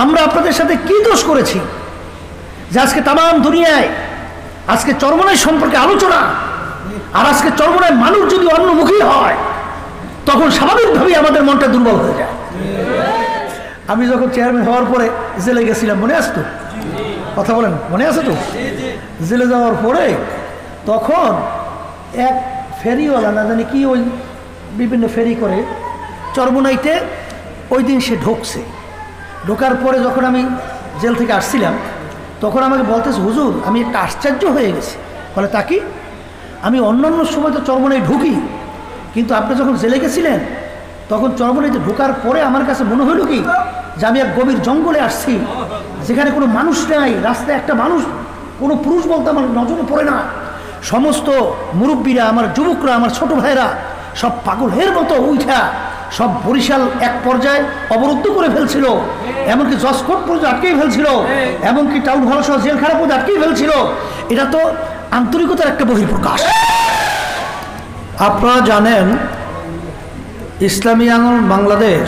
আমরা আপনাদের সাথে কি দোষ করেছি যে আজকে তাম দুনিয়ায় আজকে চরমনাই সম্পর্কে আলোচনা, আর আজকে চরমনায় মানুষ যদি অন্যমুখী হয় তখন স্বাভাবিকভাবেই আমাদের মনটা দুর্বল হয়ে যায়। আমি যখন চেয়ারম্যান হওয়ার পরে জেলে গেছিলাম, মনে আছে তো? কথা বলেন, মনে আছে তো? জেলে যাওয়ার পরে তখন এক ফেরিওয়ালা, না জানি কি, ওই বিভিন্ন ফেরি করে চরমনাইতে, ওই দিন সে ঢুকছে। ঢোকার পরে যখন আমি জেল থেকে আসছিলাম তখন আমাকে বলতেছে, হুজুর আমি একটা আশ্চর্য হয়ে গেছি। বলে তা কি? আমি অন্যান্য সময় তো চরমনাই ঢুকি, কিন্তু আপনি যখন জেলে গেছিলেন তখন চরমনাইতে ঢোকার পরে আমার কাছে মনে হলো কি যে আমি এক গভীর জঙ্গলে আসছি, যেখানে কোনো মানুষ নেই, রাস্তায় একটা মানুষ, কোনো পুরুষ বলতে আমার নজরে পড়ে না। সমস্ত মুরব্বীরা, আমার যুবকরা, আমার ছোট ভাইরা সব পাগলের মতো উঠা সব বরিশাল এক পর্যায়ে অবরুদ্ধ করে ফেলছিল, এমনকি জজকোর্ট পর্যন্ত আটকেই ফেলছিল, এমনকি টাউন হল সহ জেলখানা পর্যন্ত আটকেই ফেলছিল। এটা তো আন্তরিকতার একটা বহিঃপ্রকাশ। আপনারা জানেন ইসলামী আন্দোলন বাংলাদেশ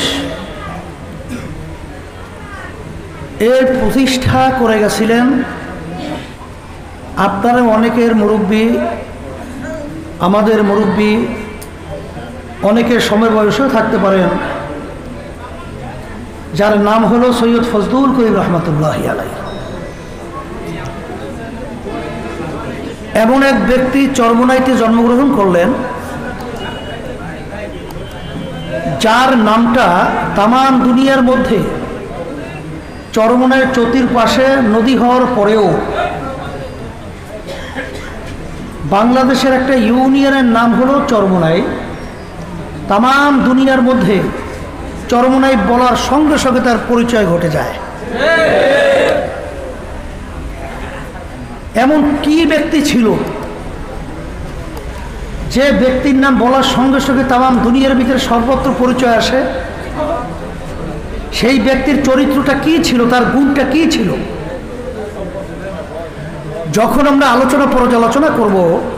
এর প্রতিষ্ঠা করে গেছিলেন আপনারা অনেকের মুরব্বী, আমাদের মুরব্বী, অনেকের সময় বয়সেও থাকতে পারেন, যার নাম হলো সৈয়দ ফজলুল করিম রহমতুল্লাহি আলাইহি। এমন এক ব্যক্তি চরমনাইতে জন্মগ্রহণ করলেন যার নামটা তাম দুনিয়ার মধ্যে, চরমনাইয়ের চতুর্পাশে নদী হওয়ার পরেও বাংলাদেশের একটা ইউনিয়নের নাম হলো চরমনাই। তাম দুনিয়ার মধ্যে চরমনাই বলার সঙ্গে সঙ্গে তার পরিচয় ঘটে যায়। এমন কি ব্যক্তি ছিল যে ব্যক্তির নাম বলার সঙ্গে সঙ্গে তাম দুনিয়ার ভিতরে সর্বত্র পরিচয় আসে? সেই ব্যক্তির চরিত্রটা কি ছিল, তার গুণটা কি ছিল? যখন আমরা আলোচনা পর্যালোচনা করব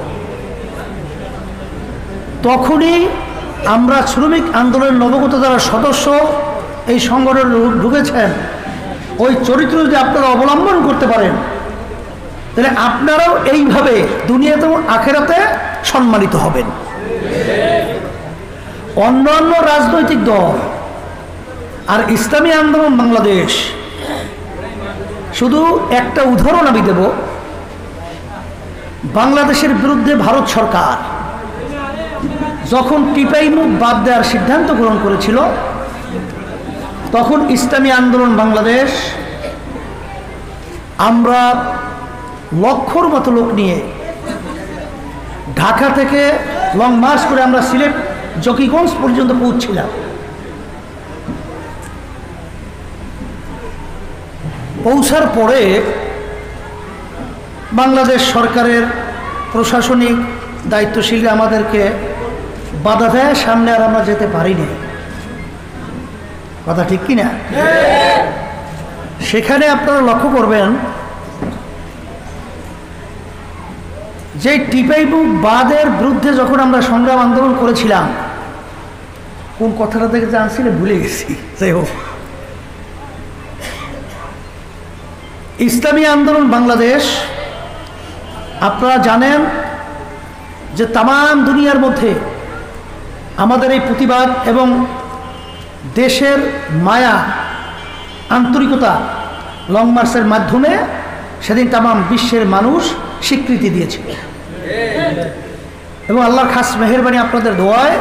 তখনই আমরা শ্রমিক আন্দোলনের নবগত যারা সদস্য এই সংগঠনে ঢুকেছেন, ওই চরিত্র যদি আপনারা অবলম্বন করতে পারেন তাহলে আপনারাও এইভাবে দুনিয়াতে আখেরাতে সম্মানিত হবেন। অন্যান্য রাজনৈতিক দল আর ইসলামী আন্দোলন বাংলাদেশ, শুধু একটা উদাহরণ আমি দেব। বাংলাদেশের বিরুদ্ধে ভারত সরকার যখন টিপাই মুখ বাদ দেওয়ার সিদ্ধান্ত গ্রহণ করেছিল, তখন ইসলামী আন্দোলন বাংলাদেশ আমরা লক্ষর মতো লোক নিয়ে ঢাকা থেকে লং মার্চ করে আমরা সিলেট জকিগঞ্জ পর্যন্ত পৌঁছছিলাম। পৌঁছার পরে বাংলাদেশ সরকারের প্রশাসনিক দায়িত্বশীলরা আমাদেরকে বাধা দেয়, সামনে আর আমরা যেতে পারিনি। কথা ঠিক কিনা? সেখানে আপনারা লক্ষ্য করবেন যে টিপাইমুখ বাদের বিরুদ্ধে যখন আমরা সংগ্রাম আন্দোলন করেছিলাম, কোন কথাটা থেকে জানছিলে ভুলে গেছি, যাই হোক, ইসলামী আন্দোলন বাংলাদেশ আপনারা জানেন যে তাম দুনিয়ার মধ্যে আমাদের এই প্রতিবাদ এবং দেশের মায়া, আন্তরিকতা লং মার্চের মাধ্যমে সেদিন তাম বিশ্বের মানুষ স্বীকৃতি দিয়েছিল। এবং আল্লাহর খাস মেহেরবানি, আপনাদের দোয়ায়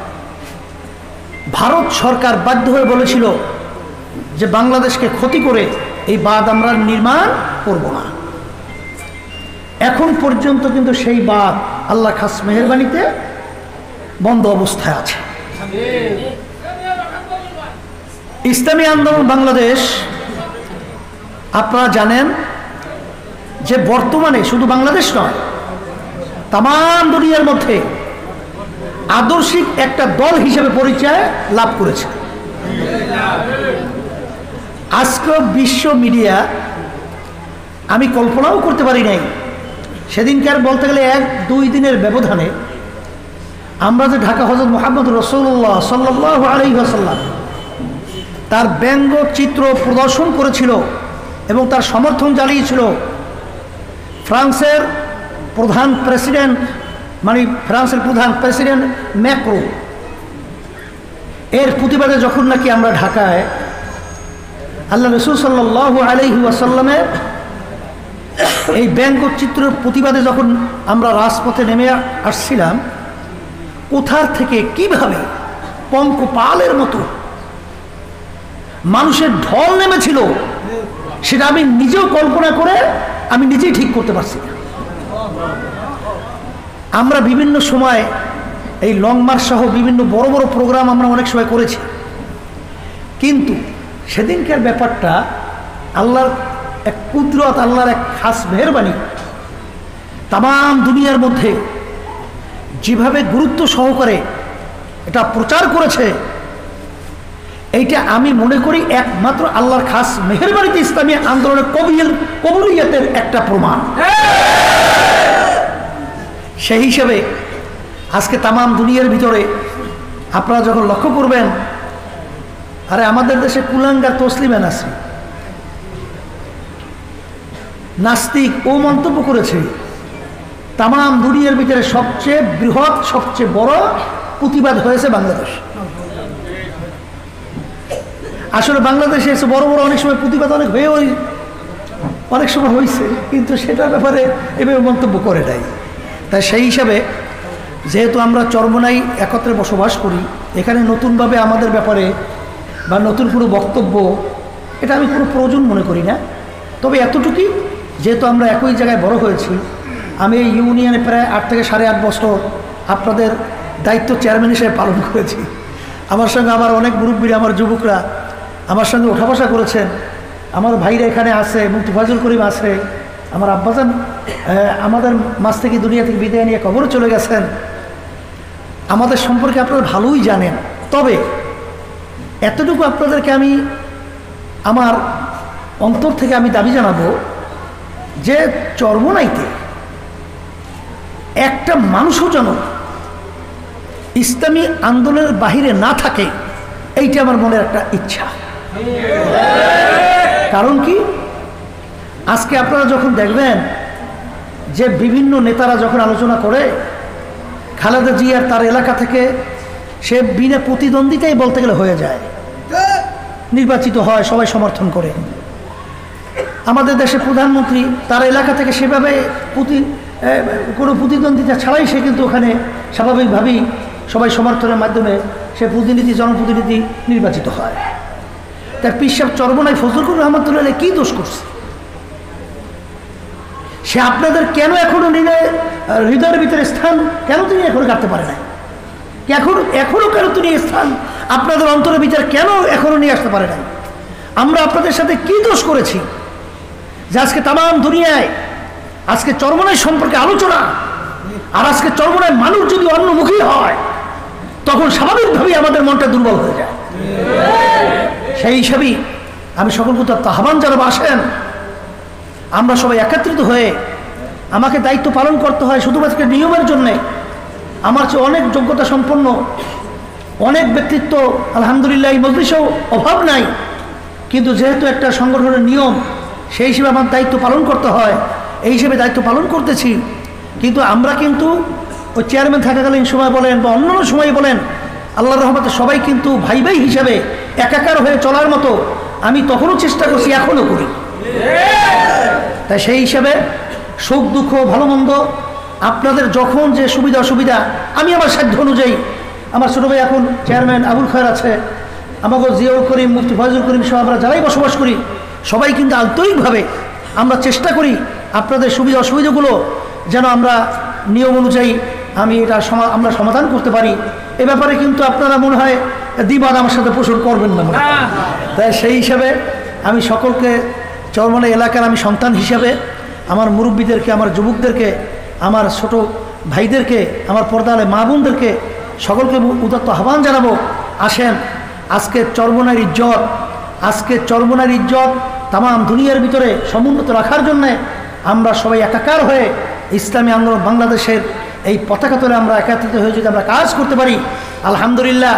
ভারত সরকার বাধ্য হয়ে বলেছিল যে বাংলাদেশকে ক্ষতি করে এই বাঁধ আমরা নির্মাণ করব না। এখন পর্যন্ত কিন্তু সেই বাঁধ আল্লাহ খাস মেহেরবানিতে বন্ধ অবস্থায় আছে। ইসলামী আন্দোলন বাংলাদেশ আপনারা জানেন যে বর্তমানে শুধু বাংলাদেশ নয়, তাম দুনিয়ার মধ্যে আদর্শিক একটা দল হিসেবে পরিচয় লাভ করেছে। আজকে বিশ্ব মিডিয়া, আমি কল্পনাও করতে পারি নাই সেদিনকার, বলতে গেলে 1-2 দিনের ব্যবধানে আমরা যে ঢাকা হযরত মুহাম্মদ রাসূলুল্লাহ সাল্লাল্লাহু আলাইহি ওয়াসাল্লাম তার ব্যঙ্গচিত্র প্রদর্শন করেছিল এবং তার সমর্থন জানিয়েছিল ফ্রান্সের প্রধান প্রেসিডেন্ট, মানে ফ্রান্সের প্রধান প্রেসিডেন্ট ম্যাক্রো। এর প্রতিবাদে যখন নাকি আমরা ঢাকায় আল্লাহ রাসূল সাল্লাল্লাহু আলাইহি ওয়াসাল্লামের এই ব্যঙ্গচিত্রের প্রতিবাদে যখন আমরা রাজপথে নেমে আসছিলাম, কোথার থেকে কিভাবে পঙ্কপালের মতো মানুষের ঢল নেমেছিল সেটা আমি নিজেও কল্পনা করে আমি নিজেই ঠিক করতে পারছি না। আমরা বিভিন্ন সময় এই লং মার্চ সহ বিভিন্ন বড় বড় প্রোগ্রাম আমরা অনেক সময় করেছি, কিন্তু সেদিনকার ব্যাপারটা আল্লাহর এক কুদরত, আল্লাহর এক খাস মেহেরবানি। তাম দুনিয়ার মধ্যে যেভাবে গুরুত্ব সহকারে এটা প্রচার করেছে, এইটা আমি মনে করি একমাত্র আল্লাহর খাস মেহেরবানিতে ইসলামী আন্দোলনের কবুলিয়তের একটা প্রমাণ। সেই হিসেবে আজকে তাম দুনিয়ার ভিতরে আপনারা যখন লক্ষ্য করবেন, আরে আমাদের দেশে কুলাঙ্গার তসলিমা নাসরি নাস্তিক ও মন্তব্য করেছে তাম দুনিয়ার ভিতরে সবচেয়ে বৃহৎ, সবচেয়ে বড় প্রতিবাদ হয়েছে বাংলাদেশ। আসলে বাংলাদেশে এসে বড় বড় অনেক সময় প্রতিবাদ অনেক সময় হয়েছে, কিন্তু সেটার ব্যাপারে এভাবে মন্তব্য করে নাই। তাই সেই হিসাবে যেহেতু আমরা চরমোনাই একত্রে বসবাস করি, এখানে নতুনভাবে আমাদের ব্যাপারে বা নতুন কোনো বক্তব্য এটা আমি কোনো প্রয়োজন মনে করি না। তবে এতটুকুই, যেহেতু আমরা একই জায়গায় বড় হয়েছি, আমি এই ইউনিয়নে প্রায় 8 থেকে 8.5 বছর আপনাদের দায়িত্ব চেয়ারম্যান হিসেবে পালন করেছি। আমার সঙ্গে আমার অনেক মুরব্বীরা, আমার যুবকরা আমার সঙ্গে ওঠা বসা করেছেন। আমার ভাইরা এখানে আছে, মুফতি ফজল করিম আছে, আমার আব্বাজান আমাদের মাঝ থেকে দুনিয়া থেকে বিদায় নিয়ে কবরে চলে গেছেন। আমাদের সম্পর্কে আপনারা ভালোই জানেন। তবে এতটুকু আপনাদেরকে আমি আমার অন্তর থেকে আমি দাবি জানাবো যে চরমোনাইতে একটা মানুষও যেন ইসলামী আন্দোলনের বাহিরে না থাকে, এইটা আমার মনের একটা ইচ্ছা। কারণ কি, আজকে আপনারা যখন দেখবেন যে বিভিন্ন নেতারা যখন আলোচনা করে, খালেদা জিয়ার তার এলাকা থেকে সে বিনা প্রতিদ্বন্দ্বিতাই বলতে গেলে হয়ে যায়, নির্বাচিত হয়, সবাই সমর্থন করে। আমাদের দেশের প্রধানমন্ত্রী তার এলাকা থেকে সেভাবে কোনো প্রতিদ্বন্দ্বিতা ছাড়াই সে কিন্তু ওখানে স্বাভাবিকভাবেই সবাই সমর্থনের মাধ্যমে সে প্রতিনিধি, জনপ্রতিনিধি নির্বাচিত হয়। তার পীর সাহেব চরমোনাই ফজলুর রহমতুল্লাহ কি দোষ করছে? সে আপনাদের কেন এখনো হৃদয়ের ভিতরে স্থান কেন তিনি এখনো কাটতে পারে না? এখনো কেন তিনি স্থান আপনাদের অন্তরের ভিতরে কেন এখনো নিয়ে আসতে পারে না? আমরা আপনাদের সাথে কি দোষ করেছি যে আজকে তাম দুনিয়ায় আজকে চরমোনাই সম্পর্কে আলোচনা, আর আজকে চরমোনাই মানুষ যদি অন্যমুখী হয় তখন স্বাভাবিকভাবেই আমাদের মনটা দুর্বল হয়ে যায়। সেই হিসাবেই আমি সকলকে আহ্বান জানাবো, আসেন আমরা সবাই একত্রিত হয়ে, আমাকে দায়িত্ব পালন করতে হয় শুধুমাত্র নিয়মের জন্যে। আমার চেয়ে অনেক যোগ্যতা সম্পন্ন অনেক ব্যক্তিত্ব আলহামদুলিল্লাহ এই মজলিসেও অভাব নাই, কিন্তু যেহেতু একটা সংগঠনের নিয়ম, সেই হিসেবে আমার দায়িত্ব পালন করতে হয়, এই হিসেবে দায়িত্ব পালন করতেছি। কিন্তু আমরা কিন্তু ওই চেয়ারম্যান থাকাকালীন সময় বলেন বা অন্যান্য সময় বলেন, আল্লাহর রহমতে সবাই কিন্তু ভাই ভাই হিসাবে একাকার হয়ে চলার মতো আমি তখনও চেষ্টা করছি, এখনও করি। তাই সেই হিসাবে সুখ দুঃখ ভালো মন্দ আপনাদের যখন যে সুবিধা অসুবিধা, আমি আমার সাধ্য অনুযায়ী, আমার ছোটো ভাই এখন চেয়ারম্যান আবুল খয়ের আছে, আমাকে জিয়াউল করিম, মুফতি ফজল করিম সহ আমরা যারাই বসবাস করি সবাই কিন্তু আন্তরিকভাবে আমরা চেষ্টা করি আপনাদের সুবিধা অসুবিধাগুলো যেন আমরা নিয়ম অনুযায়ী আমরা সমাধান করতে পারি। এ ব্যাপারে কিন্তু আপনারা মনে হয় দ্বিবাদ আমার সাথে পোষণ করবেন না। তাই সেই হিসাবে আমি সকলকে চরমোনাই এলাকার আমি সন্তান হিসাবে আমার মুরব্বীদেরকে, আমার যুবকদেরকে, আমার ছোট ভাইদেরকে, আমার পর্দালে মা বোনদেরকে সকলকে উদাত্ত আহ্বান জানাবো, আসেন আজকে চরমোনাইয়ের ইজ্জত, আজকে চরমোনাইয়ের ইজ্জত তাম দুনিয়ার ভিতরে সমুন্নত রাখার জন্যে আমরা সবাই একাকার হয়ে ইসলামী আন্দোলন বাংলাদেশের এই পতাকা তলে আমরা একত্রিত হয়ে যদি আমরা কাজ করতে পারি, আলহামদুলিল্লাহ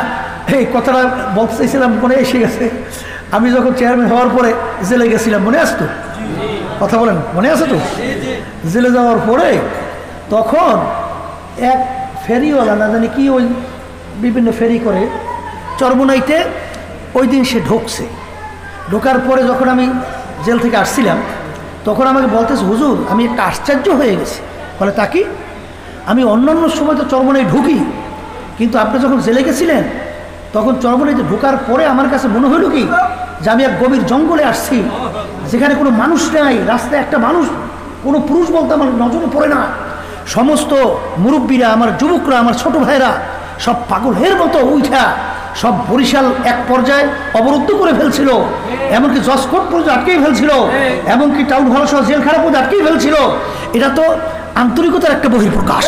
এই কথাটা বলতে চাইছিলাম, মনে এসে গেছে। আমি যখন চেয়ারম্যান হওয়ার পরে জেলে গেছিলাম, মনে আছে তো? কথা বলেন, মনে আছে তো? জেলে যাওয়ার পরে তখন এক ফেরিওয়ালা, না জানি কি, ওই বিভিন্ন ফেরি করে চরমোনাইতে, ওই দিন সে ঢুকছে। ঢোকার পরে যখন আমি জেল থেকে আসছিলাম, তখন আমাকে বলতেছে, হুজুর আমি একটা আশ্চর্য হয়ে গেছি। বলে তা কি? আমি অন্যান্য সময় তো চরমোনাই ঢুকি, কিন্তু আপনি যখন জেলে গেছিলেন তখন চরমোনাইতে ঢোকার পরে আমার কাছে মনে হলো কি যে আমি এক গভীর জঙ্গলে আসছি, যেখানে কোনো মানুষ নাই, রাস্তায় একটা মানুষ, কোনো পুরুষ বলতে আমার নজরে পড়ে না। সমস্ত মুরব্বীরা, আমার যুবকরা, আমার ছোট ভাইরা সব পাগলের মতো উঠা সব বরিশাল এক পর্যায়ে অবরুদ্ধ করে ফেলছিল, এমনকি জজকোর্ট পর্যন্ত আটকেই ফেলছিল, এমনকি টাউন হল সহ জেলখানা পর্যন্ত আটকেই ফেলছিল। এটা তো আন্তরিকতার একটা বহিঃপ্রকাশ।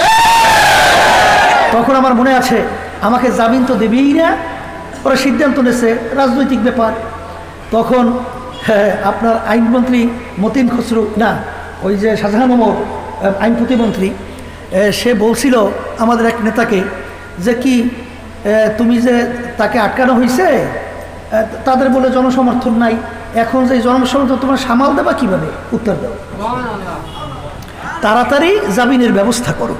তখন আমার মনে আছে, আমাকে জামিন তো দেবেই না, ওরা সিদ্ধান্ত নিয়েছে রাজনৈতিক ব্যাপার। তখন আপনার আইনমন্ত্রী মতিন খসরু, না ওই যে শাহজাহান ওমর আইন প্রতিমন্ত্রী, সে বলছিল আমাদের এক নেতাকে যে কি তুমি যে তাকে আটকানো হয়েছে, তাদের বলে জনসমর্থন নাই, এখন যে জনসমর্থন তোমার সামাল দেবা কীভাবে? উত্তর দাও, তাড়াতাড়ি জামিনের ব্যবস্থা করো।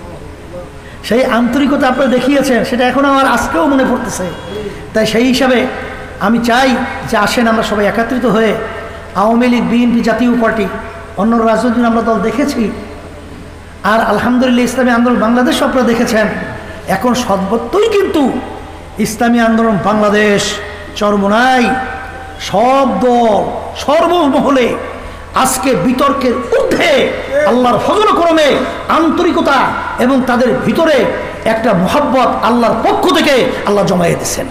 সেই আন্তরিকতা আপনারা দেখিয়েছেন, সেটা এখন আমার আজকেও মনে পড়তেছে। তাই সেই হিসাবে আমি চাই যে আসেন আমরা সবাই একত্রিত হয়ে, আওয়ামী লীগ, বিএনপি, জাতীয় পার্টি, অন্য রাজনৈতিক আমরা দল দেখেছি, আর আলহামদুলিল্লাহ ইসলামী আন্দোলন বাংলাদেশ আপনারা দেখেছেন। এখন সর্বত্রই কিন্তু ইসলামী আন্দোলন বাংলাদেশ, চরমোনাই, সব দল সর্বমহলে আজকে বিতর্কের ঊর্ধ্বে আল্লাহর ফজল করমে আন্তরিকতা এবং তাদের ভিতরে একটা মোহাব্বত আল্লাহর পক্ষ থেকে আল্লাহ জমায়ে দিচ্ছেন।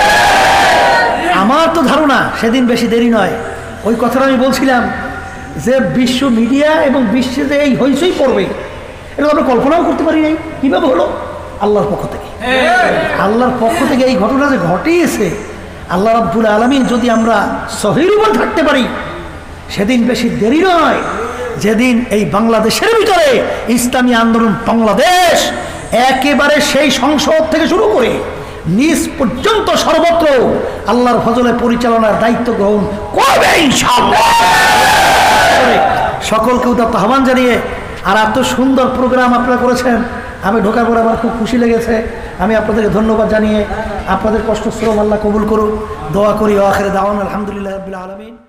আমার তো ধারণা সেদিন বেশি দেরি নয়, ওই কথাটা আমি বলছিলাম যে বিশ্ব মিডিয়া এবং বিশ্বে যে এই হইচই পড়বে, এটা আমরা কল্পনাও করতে পারি নাই। কীভাবে হলো? আল্লাহর পক্ষ থেকে। আল্লাহর পক্ষ থেকে এই ঘটনা যে ঘটিয়েছে, আল্লাহ রাব্বুল আলামিন যদি আমরা সহির উপর থাকতে পারি, সেদিন বেশি দেরি নয়, যেদিন এই বাংলাদেশের ভিতরে ইসলামী আন্দোলন বাংলাদেশ একেবারে সেই সংসদ থেকে শুরু করে নিজ পর্যন্ত সর্বত্র আল্লাহর ফজলে পরিচালনার দায়িত্ব গ্রহণ করবে ইনশাআল্লাহ। সকলকে উদাত্ত আহ্বান জানিয়ে, আর এত সুন্দর প্রোগ্রাম আপনারা করেছেন, আমি ঢোকার পর আমার খুব খুশি লেগেছে। আমি আপনাদেরকে ধন্যবাদ জানিয়ে আপনাদের কষ্ট শ্রম আল্লাহ কবুল করুন, দোয়া করি। আখিরে দাওয়ানা আলহামদুলিল্লাহ রাব্বিল আলামিন।